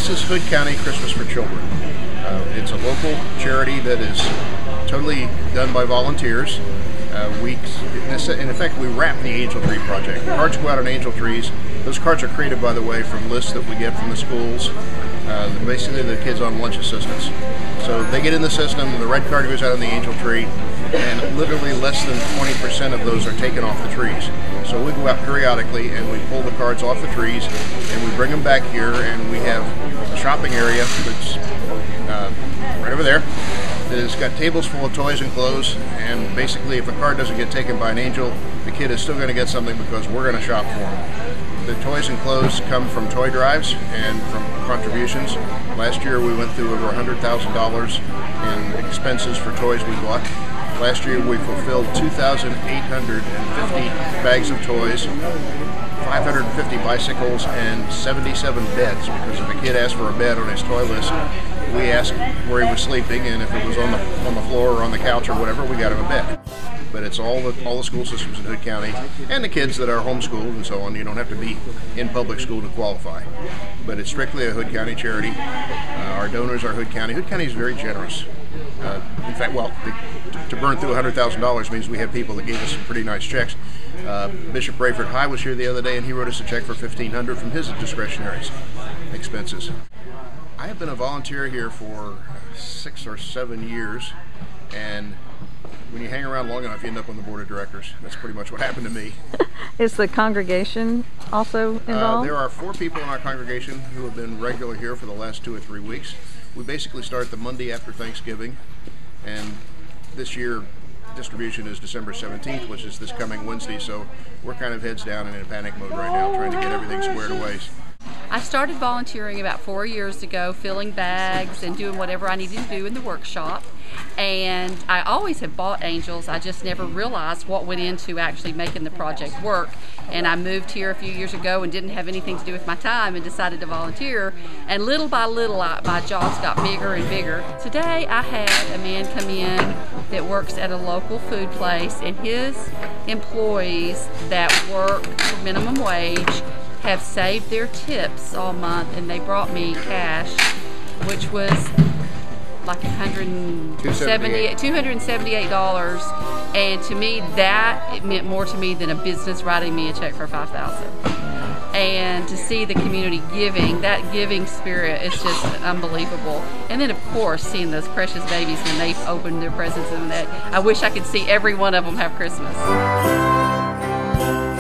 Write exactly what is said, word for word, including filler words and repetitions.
This is Hood County Christmas for Children. Uh, it's a local charity that is totally done by volunteers. Uh, we, in effect, we wrap the Angel Tree Project. Cards go out on angel trees. Those cards are created, by the way, from lists that we get from the schools. Uh, basically, the kids on lunch assistance. So they get in the system, the red card goes out on the angel tree, and literally less than twenty percent of those are taken off the trees. So we go out periodically and we pull the cards off the trees and we bring them back here, and we have a shopping area that's uh, right over there. It's got tables full of toys and clothes, and basically if a card doesn't get taken by an angel, the kid is still going to get something because we're going to shop for them. The toys and clothes come from toy drives and from contributions. Last year we went through over one hundred thousand dollars in expenses for toys we bought. Last year we fulfilled two thousand eight hundred fifty bags of toys, five hundred fifty bicycles, and seventy-seven beds, because if a kid asked for a bed on his toy list, we asked where he was sleeping, and if it was on the on the floor or on the couch or whatever, we got him a bed. But it's all the all the school systems in Hood County, and the kids that are homeschooled and so on. You don't have to be in public school to qualify. But it's strictly a Hood County charity. Uh, our donors are Hood County. Hood County is very generous. Uh, in fact, well, to, to burn through one hundred thousand dollars means we have people that gave us some pretty nice checks. Uh, Bishop Rayford B was here the other day, and he wrote us a check for fifteen hundred dollars from his discretionary expenses. I have been a volunteer here for six or seven years, and when you hang around long enough, you end up on the board of directors. That's pretty much what happened to me. Is the congregation also involved? Uh, there are four people in our congregation who have been regular here for the last two or three weeks. We basically start the Monday after Thanksgiving, and this year distribution is December seventeenth, which is this coming Wednesday, so we're kind of heads down and in a panic mode right now, trying to get everything squared away. I started volunteering about four years ago, filling bags and doing whatever I needed to do in the workshop. And I always have bought angels, I just never realized what went into actually making the project work. And I moved here a few years ago and didn't have anything to do with my time and decided to volunteer. And little by little, I, my jobs got bigger and bigger. Today, I had a man come in that works at a local food place, and his employees that work for minimum wage have saved their tips all month, and they brought me cash, which was like one hundred seventy-eight dollars, and to me that it meant more to me than a business writing me a check for five thousand dollars. And to see the community giving, that giving spirit is just unbelievable. And then of course seeing those precious babies when they opened their presents, and that I wish I could see every one of them have Christmas.